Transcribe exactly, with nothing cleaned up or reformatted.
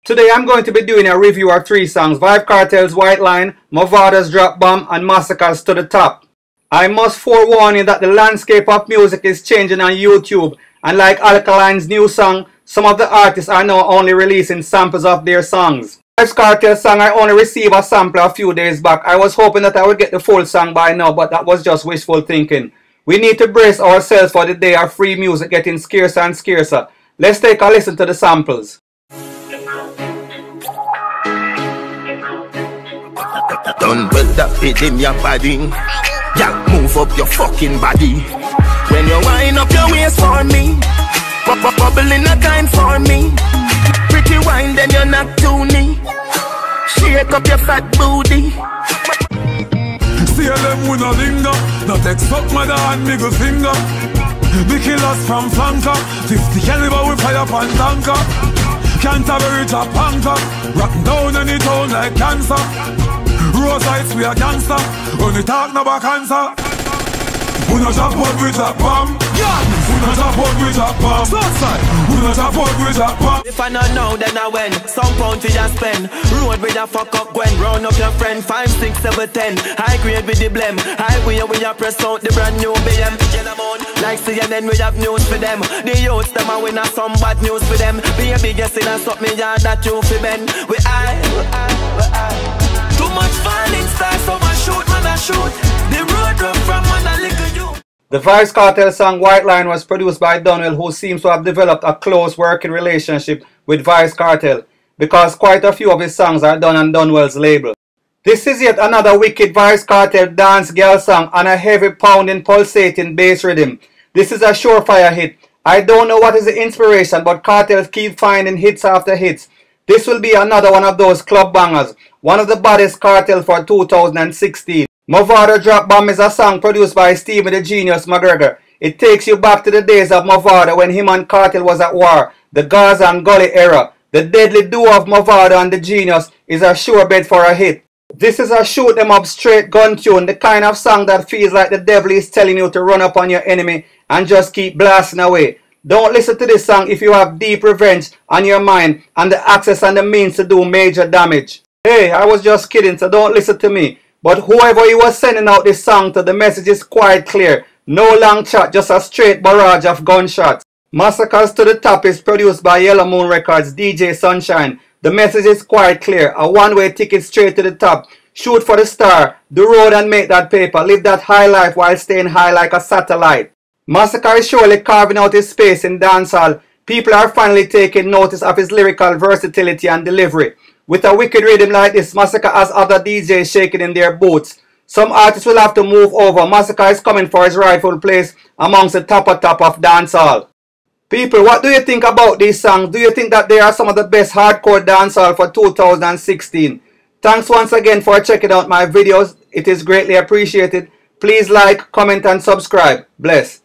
Today I'm going to be doing a review of three songs: Vybz Kartel's White Line, Mavada's Drop Bomb, and Massacre's To The Top. I must forewarn you that the landscape of music is changing on YouTube, and like Alkaline's new song, some of the artists are now only releasing samples of their songs. Vybz Kartel's song, I only received a sample a few days back. I was hoping that I would get the full song by now, but that was just wishful thinking. We need to brace ourselves for the day of free music getting scarcer and scarcer. Let's take a listen to the samples. Done with that bit in your body. Yeah, move up your fucking body. When you wind up your waist for me, bubbling a kind for me. Pretty wine, then you're not too knee. Shake up your fat booty. See them with no linger. Not expect mother and middle finger. The killers from flanker. Fifty caliber with fire pan tanker. Canterbury top anchor. Rock down any town like cancer. Rose lights we are gangster. Only talk no about cancer. We no drop out with a bomb. Yeah. We no drop out with a bomb. Southside. We no drop out with a bomb. If I not know, then I win. Some pound for your spend. Road with a fuck up Gwen. Round up your friend. Five, six, seven, ten. High grade with the blem. Highway we a press out the brand new B M. Like C N N we have news for them. The youths them a win a some bad news for them. Be a big guess in a something yard that you fi bend. We I, we I, we I. Too much falling stars, so I shoot, man I shoot. The road run from man a little you. The Vybz Kartel song White Line was produced by Donwell, who seems to have developed a close working relationship with Vybz Kartel, because quite a few of his songs are done on Donwell's label. This is yet another wicked Vybz Kartel dance girl song on a heavy pounding pulsating bass rhythm. This is a surefire hit. I don't know what is the inspiration, but Kartel keep finding hits after hits. This will be another one of those club bangers, one of the baddest Kartel for two thousand sixteen. Mavada Drop Bomb is a song produced by Stephen the Genius McGregor. It takes you back to the days of Mavada when him and Kartel was at war, the Gaza and Gully era. The deadly duo of Mavada and the Genius is a sure bet for a hit. This is a shoot them up straight gun tune, the kind of song that feels like the devil is telling you to run up on your enemy and just keep blasting away. Don't listen to this song if you have deep revenge on your mind and the access and the means to do major damage. Hey, I was just kidding, so don't listen to me. But whoever you was sending out this song to, the message is quite clear. No long chat, just a straight barrage of gunshots. Massacre's To The Top is produced by Yellow Moon Records, D J Sunshine. The message is quite clear. A one-way ticket straight to the top. Shoot for the star, do road and make that paper. Live that high life while staying high like a satellite. Massacre is surely carving out his space in dancehall. People are finally taking notice of his lyrical versatility and delivery. With a wicked rhythm like this, Massacre has other D Js shaking in their boots. Some artists will have to move over. Massacre is coming for his rightful place amongst the top of top of dancehall. People, what do you think about these songs? Do you think that they are some of the best hardcore dancehall for two thousand sixteen? Thanks once again for checking out my videos. It is greatly appreciated. Please like, comment and subscribe. Bless.